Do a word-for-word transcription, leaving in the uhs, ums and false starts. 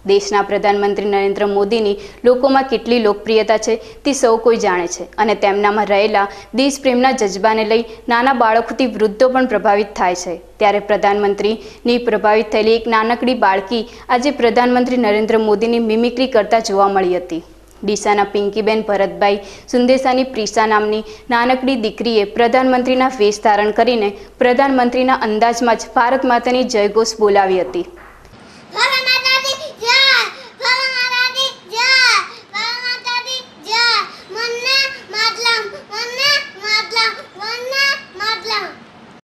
દેશના પ્રધાનમંત્રી નરેન્દ્ર મોદીની લોકોમાં કેટલી લોકપ્રિયતા છે તે સૌ કોઈ જાણે છે અને તેમનામાં રહેલા દેશપ્રેમના જજ્બાને લઈ નાના બાળકોથી વૃદ્ધો પણ પ્રભાવિત થાય છે। ત્યારે પ્રધાનમંત્રીની પ્રભાવિત થયેલી એક નાનકડી બાળકી આજે પ્રધાનમંત્રી નરેન્દ્ર મોદીની મિમિક્રી કરતા જોવા મળી હતી। ડીસાના પિંકીબેન ભરતભાઈ સુંદેસાની પ્રિસા નામની નાનકડી દીકરીએ પ્રધાનમંત્રીના વેશ ધારણ કરીને પ્રધાનમંત્રીના અંદાજમાં જ ભારત માતાની જયઘોષ બોલાવી હતી।